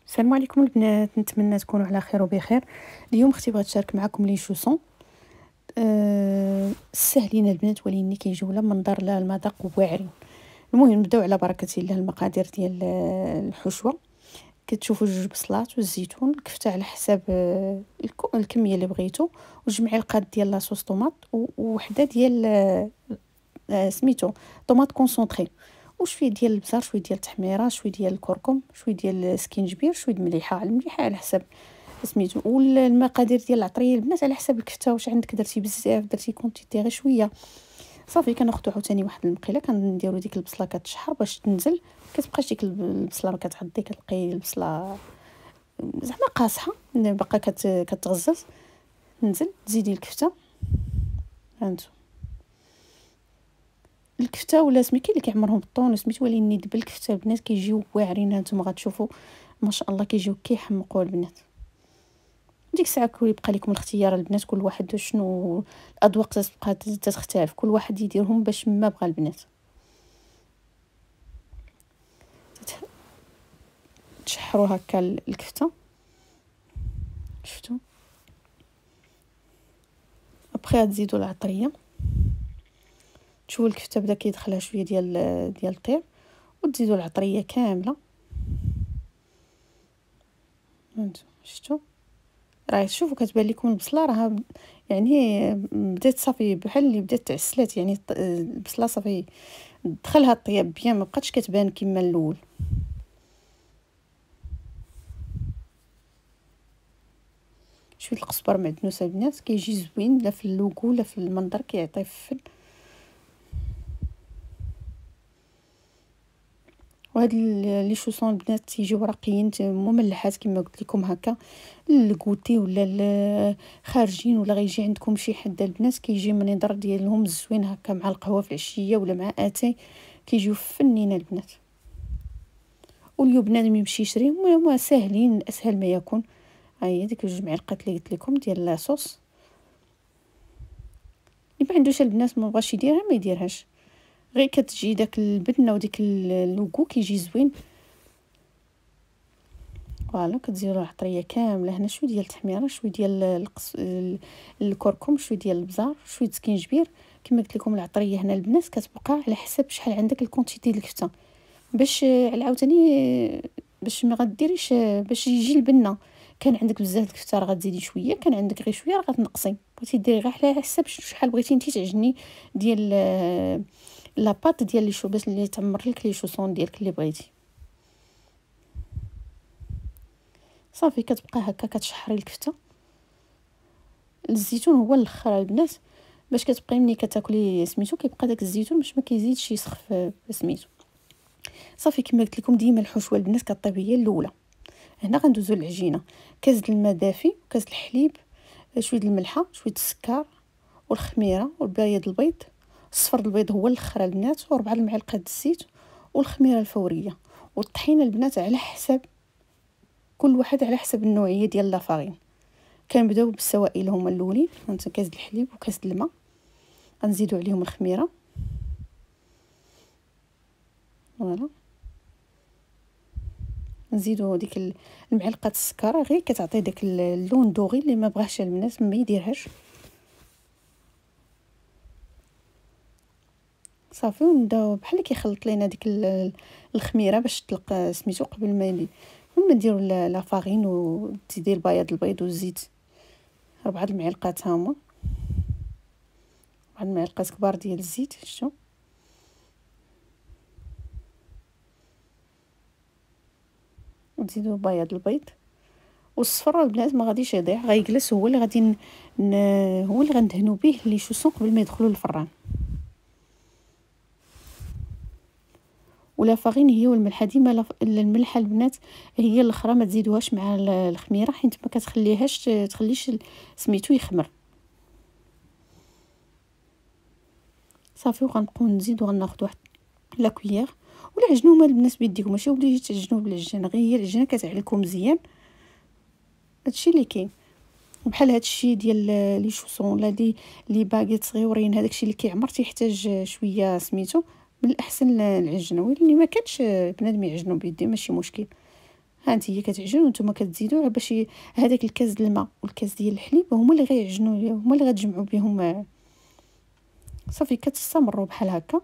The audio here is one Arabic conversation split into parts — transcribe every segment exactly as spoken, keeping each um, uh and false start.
السلام عليكم البنات، نتمنى تكونوا على خير وبخير. اليوم اختي بغات تشارك معكم لي شوسون أه ساهلين البنات، ولكن كيجيو لا منظر لا المذاق واعرين. المهم نبداو على بركه الله. المقادير ديال الحشوه: كتشوفوا جوج بصلات والزيتون، الكفته على حساب أه الكميه اللي بغيتو، وجوج معالق ديال لاصوص طوماط، ووحده ديال أه سميتو طوماط كونسونطري، وشويه ديال البزار، شويه ديال التحميره، شويه ديال الكركم، شويه ديال السكينجبير، شويه د المليحه المليحه على حسب سميتو. والمقادير ديال العطريه البنات على حسب الكفته، واش عندك درتي بزاف درتي كونتيتي غير شويه صافي. كناخذوا عاوتاني واحد المقيله، كنديروا ديك البصله كتشحر باش تنزل، كتبقاش ديك البصله ما كتعضي، كتلقاي البصله زعما قاصحه باقا كتغزز. نزل تزيدي الكفته، هانتو الكفته ولا سمي كاين اللي كيعمرهم بالطون سميتو، ولكن دابا الكفته البنات كيجيو واعرين. هانتوما غتشوفوا ما شاء الله كيجيو كيحمقوا البنات. ديك الساعه كيبقى لكم الاختيار البنات، كل واحد شنو الاذواق تتبقى تختلف، كل واحد يديرهم باش ما بغى البنات. تشحروا هكا الكفته، شفتوا؟ ابخي تزيدوا العطريه، تشوفوا الكفته بدا كيدخلها شويه ديال ديال الطيب، وتزيدوا العطريه كامله. هانتو شفتوا؟ راه شوفوا كتبان لكم البصله راه يعني بدات صافي بحال اللي بدات تعسلات، يعني البصله صافي دخلها الطياب بيان، ما بقاتش كتبان كما الاول. شويه القزبر معدنوس البنات كيجي زوين، لا في اللوغو لا في المنظر كيعطي فن. وهاد لي شوسون البنات تيجيو راقيين مملحات كما قلت لكم هكا الكوتي ولا خارجين، ولا غيجي عندكم شي حد البنات كيجي منظر ديالهم زوين هكا مع القهوه في العشيه ولا مع اتاي، كيجيو فنين البنات. واليوم بنادم يمشي يشريهم هما ساهلين، اسهل ما يكون. ها هي ديك جوج معلقات اللي قلت لكم ديال لاصوص. اللي ما عندوش البنات ما بغاش يديرها ما يديرهاش، غير كتجي داك البنه وديك اللوغو كيجي زوين. فوالا كتزيدوا العطريه كامله، هنا شويه ديال التحميره، شويه ديال القص... الكركم، شويه ديال البزار، شويه سكينجبير. كما قلت لكم العطريه هنا البنات كتبقى على حسب شحال عندك الكونتيتي ديال الكفته، باش عاوتاني باش ما غديريش باش يجي البنه. كان عندك بزاف الكفته راه غتزيدي شويه، كان عندك غير شويه راه غتنقصي. بغيتي ديري غير على حسب شحال بغيتي نتي تعجني ديال لاباط ديال لي شو باش اللي تعمر لك لي شوسون ديالك اللي بغيتي. صافي كتبقى هكا كتشحري الكفته. الزيتون هو الاخر البنات، باش كتبقاي ملي كتاكلي سميتو كيبقى داك الزيتون باش ما كيزيدش يسخف سميتو. صافي كما قلت لكم ديما الحشوه البنات كطيب هي الاولى. هنا غندوزو للعجينه: كاس د الماء دافي، وكاس الحليب، شويه الملحه، شويه السكر والخميره والبياض البيض. الصفر البيض هو الاخر البنات، وربعه المعالق الزيت والخميره الفوريه، والطحينه البنات على حسب كل واحد على حسب النوعيه ديال لافارين. كنبداو بالسوائل هما الاولين، هانت كاس الحليب وكاس الماء، غنزيدو عليهم الخميره. فوالا نزيدو ديك المعلقه السكر، غير كتعطي داك اللون دوغي. اللي ما بغاش البنات ما يديرهاش. صافي ونبداو بحال كيخلط لينا ديك الخميره باش تطلق سميتو قبل ما يلي. ثم نديرو لا فارين وتزيدي البياض البيض والزيت، اربعه المعالق هما، واحد المعلقات كبار ديال الزيت. شتو؟ وتزيدوا بياض البيض والصفر البنات ما غاديش يضيع، غيجلس هو اللي غادي ن... هو اللي غندهنوا به لي شوسون قبل ما يدخلوا للفران. ولا فارين هي والملحه ديما لف... الملحه البنات هي الاخرى ما تزيدوهاش مع الخميره، حيت ما كتخليهاش تخليش سميتو يخمر. صافي وغنبقاو نزيدو غناخذ واحد لا كويير. ولا عجنوا ما البنات بيديكم، ماشي وبليتي تعجنوا بالعجينه، غير هي العجينه كتعلكم مزيان. هادشي اللي كاين. بحال هادشي ديال لي شوسون ولا دي لي باغيت صغيورين، هذاكشي اللي كيعمر تيحتاج شويه سميتو من الاحسن العجنه، واللي ما كانش بنادم يعجنو بيديه ماشي مشكل. ها انت هي كتعجن وانتم كتزيدوا باش هذاك الكاس د الماء والكاس ديال الحليب هما اللي غيعجنوا، هما اللي غتجمعوا بهم. صافي كتستمروا بحال هكا.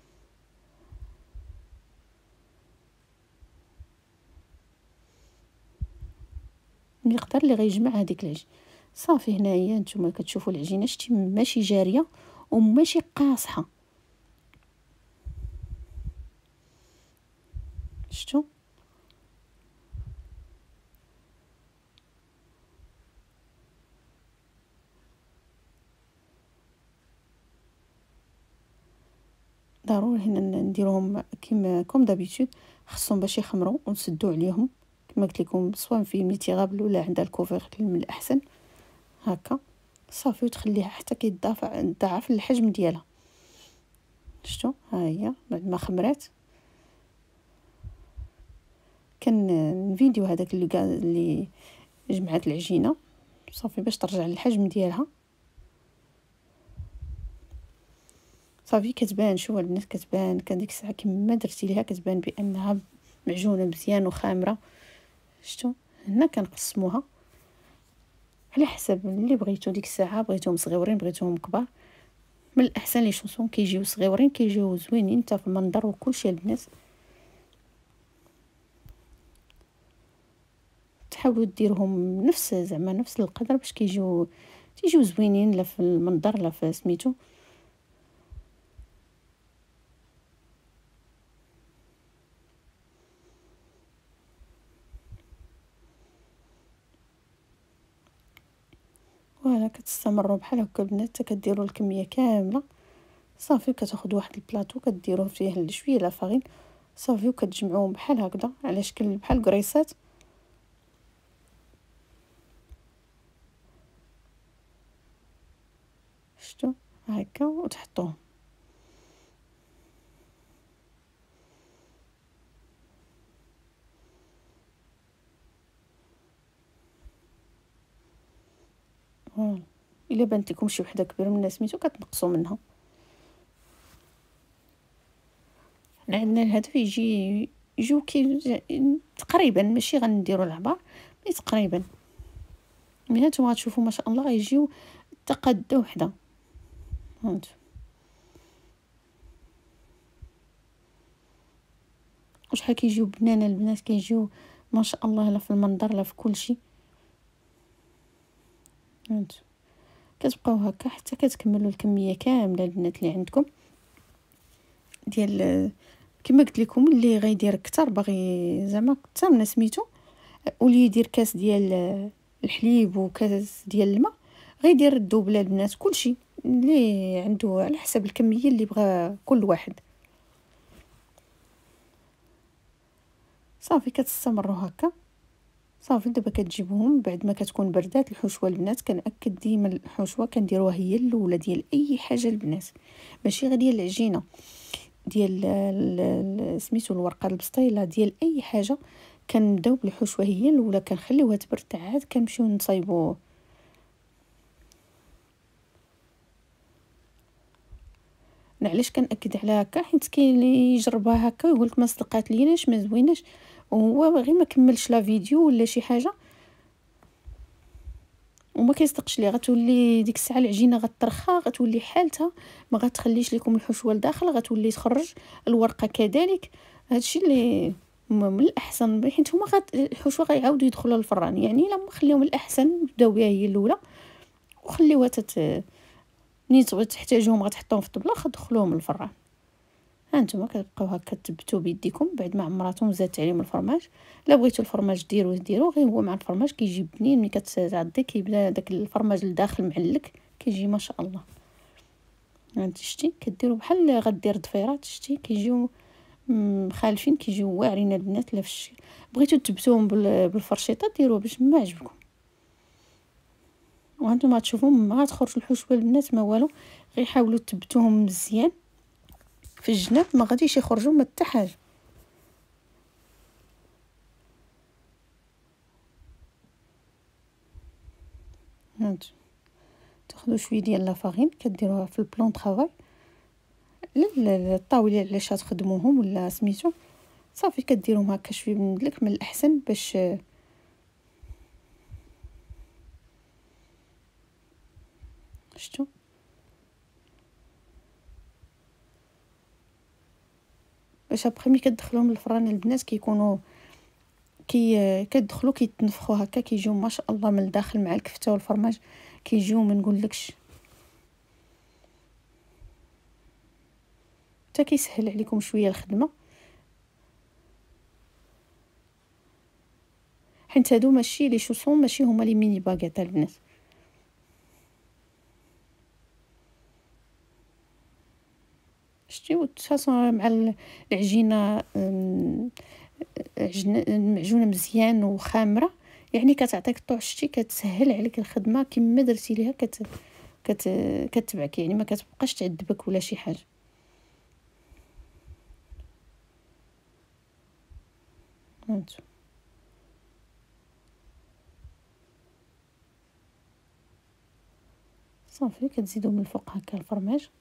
المقدار اللي غيجمع هذيك العجين. صافي هنايا نتوما كتشوفوا العجينه شتي ماشي جاريه وماشي قاصحه، شفتوا؟ ضروري هنا نديروهم كيما كوم دابيتود، خصهم باش يخمروا ونسدوا عليهم كما قلت لكم، سواء في ميتي غابل ولا عندها الكوفير من الاحسن هكا. صافي وتخليها حتى كيتضاعف ضعف الحجم ديالها. شفتوا؟ ها هي بعد ما خمرات. كان الفيديو هذاك اللي قال اللي جمعت العجينه صافي باش ترجع للحجم ديالها. صافي كتبان، شوفوا البنات كتبان كان ديك الساعه كما درتي ليها كتبان بانها معجونه مزيان وخامره. شفتوا؟ هنا كنقسموها على حسب اللي بغيتو. ديك الساعه بغيتوهم صغيورين بغيتوهم كبار، من الاحسن لي شونسون كيجيو صغيورين كيجيو زوينين حتى في المنظر وكلشي. البنات تحاولوا ديروهم نفس زعما نفس القدر باش كيجيو تيجيو زوينين لا في المنظر لا في سميتو. فوالا كتستمروا بحال هكا البنات حتى كديروا الكميه كامله. صافي كتاخذوا واحد البلاطو كديروه فيه شويه لا فارين صافي وكتجمعوهم بحال هكذا على شكل بحال كريسات. شفتوا؟ هكا وتحطوهم. فوالا الا بانت لكم شي وحده كبيره من سميتو كتنقصوا منها. عندنا الهدف يجي يجيو كي تقريبا ماشي غنديروا العبار مي تقريبا. مي هانتوما غتشوفوا ما شاء الله غيجيو تقاده وحده. هانتو وشحال كيجيو بنانه البنات، كيجيو ما شاء الله لا في المنظر لا في كل شيء. هانتو كتبقاو هكا حتى كتكملوا الكميه كامله البنات اللي عندكم ديال كما قلت لكم. اللي غيدير كتر باغي زعما حتى من سميتو ولي يدير كاس ديال الحليب وكاس ديال الماء غيدير الدوبله البنات. كلشي اللي عنده على حسب الكميه اللي بغى كل واحد. صافي كتستمروا هكا. صافي دابا كتجيبوهم بعد ما كتكون بردات الحشوه البنات. كنأكد ديما الحشوه كنديروها هي الاولى ديال اي حاجه البنات، ماشي غير ديال العجينه ديال سميتو الورقه البسطيله ديال اي حاجه. كنبداو بالحشوه هي الاولى كنخليوها تبرد عاد كنمشيو نصايبو. علاش كنأكد على هكا؟ حيت كاين اللي يجربها هكا ويقول لك ما صدقات ليناش ما زويناش وهو غير ما كملش لا فيديو ولا شي حاجه وما كيصدقش ليه. غتولي ديك الساعه العجينه غترخى غتولي حالتها ما غتخليش لكم الحشوه لداخل غتولي تخرج الورقه كذلك. هادشي اللي من الاحسن حيت هما غت الحشوه غيعاودوا يدخلوا للفران. يعني لما خليهم الاحسن بداو بها هي الاولى وخليوها تت ملي تحتاجوهم غتحطوهم في الطبله غتدخلوهم للفران. ها نتوما كتبقاو هكا تثبتوا بيديكم بعد ما عمراتهم زادت عليهم الفرماج. لا بغيتوا الفرماج ديروه ديروه غير هو مع الفرماج كيجي بنين. ملي كتعضي كيبدا داك الفرماج لداخل معلك كيجي ما شاء الله. هانتي شتي كديروا بحال غدير ضفيرات شتي كيجيو مخالفين كيجيو واعرين البنات. لا فشي بغيتوا تثبتوهم بالفرشيطه ديروه باش ما عجبكم. وانتم تشوفوا ما غتخرج الحشوه البنات ما والو، غير حاولوا تثبتوهم مزيان في الجناب ما غاديش يخرجوا ما حتى حاجه. هانتو تاخذوا شويه ديال لافارين كديروها في البلون طرافاي للطاوله علاش غتخدموهم ولا سميتو صافي كديرهم هكا شويه من دلك من الاحسن باش شتو باش ابخي ملي كتدخلوهم للفران البنات كيكونوا كي كتدخلوا كيتنفخوا هكا كيجيو ما شاء الله من الداخل مع الكفته والفرماج كيجيو ما نقولكش حتى كيسهل عليكم شويه الخدمه حيت هادو ماشي لي شوسون ماشي هما لي ميني باغيط البنات شتي وتصاصون مع العجينه معجونه مزيان وخامره يعني كتعطيك الطوع شتي كتسهل عليك الخدمه كما درتي ليها كت كت كتبعك يعني ما كتبقاش تعذبك ولا شي حاجه هانتو صافي كتزيدوا من الفوق هكا الفرماج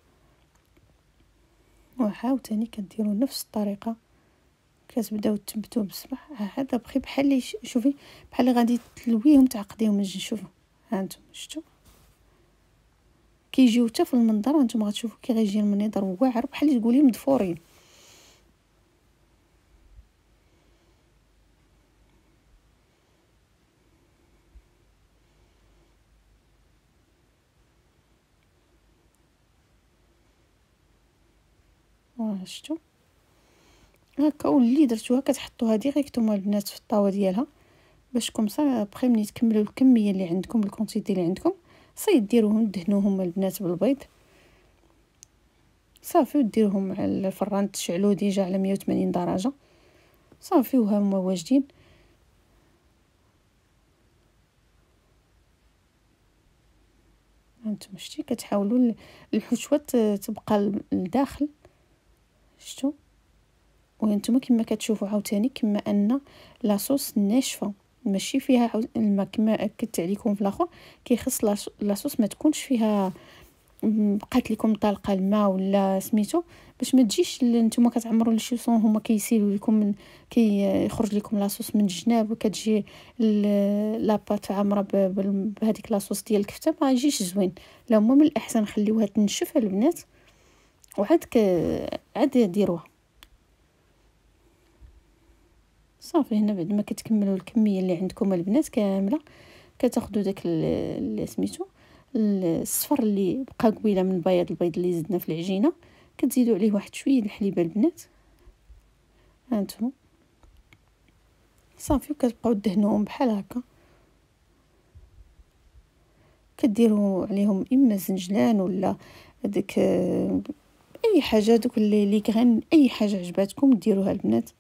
وعاوتاني كديروا نفس الطريقه كتبداو تثبتوه بالصباح هذا بخي بحال اللي شوفي بحال اللي غادي تلويهم تعقديهم من الجنب شوفوا ها انتم شفتوا كيجيو حتى في المنظر هانتوما غتشوفوا كي غيجي المنظر واعر بحال اللي تقولي مدفورين واه شفتوا هكا واللي درتوها كتحطوها ديريكتومون البنات في الطاوه ديالها باش كومسا بخي ملي تكملوا الكميه اللي عندكم الكونتيتي اللي عندكم صاي ديروهم دهنوهم البنات بالبيض صافي وديروهم على الفران تشعلوه ديجا على مية وثمانين درجه صافي وها هما واجدين هانتوما شتي كتحاولوا الحشوه تبقى لداخل شتو وانتم كما كتشوفوا عاوتاني كما ان لاصوص ناشفه ماشي فيها الماء كما اكدت عليكم في الاخر كيخص لاصوص ما تكونش فيها بقات لكم طالقه الماء ولا سميتو باش ما تجيش نتوما كتعمروا لي شوسون هما كيسيلوا لكم من كيخرج لكم لاصوص من الجناب وكتجي لاباط عامره بهذيك لاصوص ديال الكفته ما يجيش زوين. لا هما من الاحسن خليوها تنشف البنات وعاد ك عاد ديروها صافي. هنا بعد ما كتكملوا الكميه اللي عندكم البنات كامله كتاخذوا داك اللي سميتو الصفر اللي بقى قبيله من البياض البيض اللي زدنا في العجينه كتزيدوا عليه واحد شويه الحليب البنات هانتوما صافي وكتبقاو دهنوهم بحال هكا كديروا عليهم اما زنجلان ولا داك اي حاجه دوك اللي لي كغان اي حاجه عجباتكم ديروها البنات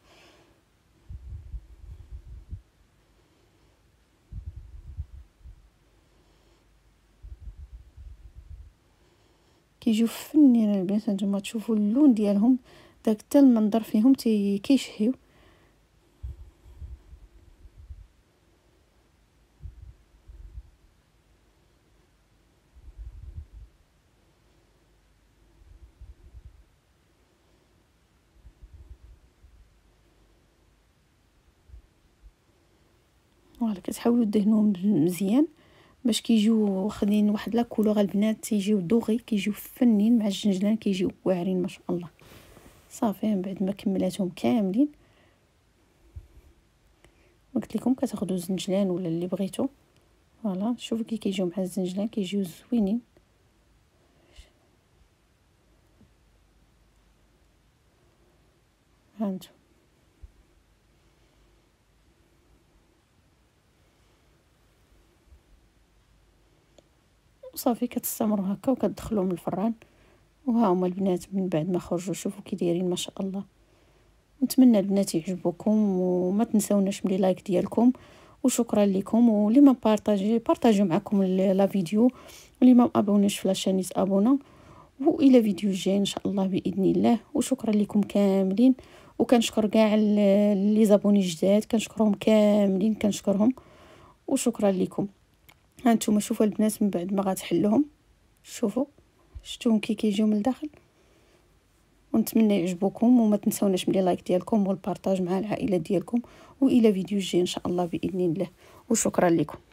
كيجيو فنين البنات. نتوما تشوفوا اللون ديالهم داك حتى المنظر فيهم تي كيشهيو فوالا كتحاولوا دهنوهم مزيان باش كيجيو واخدين واحد لا كولور البنات تيجيو دوغي كيجيو فنين مع الجنجلان كيجيو واعرين ما شاء الله. صافي من بعد ما كملاتهم كاملين قلت لكم كتاخذوا الزنجلان ولا اللي بغيتو فوالا شوفوا كي كيجيو مع الزنجلان كيجيو زوينين هانتو صافي كتستمروا هكا وكتدخلوهم الفران وها هما البنات من بعد ما خرجوا شوفوا كي دايرين ما شاء الله. نتمنى البنات يعجبوكم وما تنساوناش من لايك ديالكم وشكرا لكم واللي ما بارطاجي بارطاجيو معكم لا فيديو واللي ما ابونيش في لاشين ابونا والى فيديو جاي ان شاء الله باذن الله. وشكرا لكم كاملين وكنشكر كاع اللي زابوني جداد كنشكرهم كاملين كنشكرهم وشكرا لكم. هانتوما شوفوا البنات من بعد ما غتحلوهم شوفوا شفتوهم كي كيجيو من الداخل ونتمنى يعجبوكم، وما تنسوناش بلي لايك ديالكم والبارطاج مع العائله ديالكم، والى فيديو جاي ان شاء الله باذن الله. وشكرا لكم.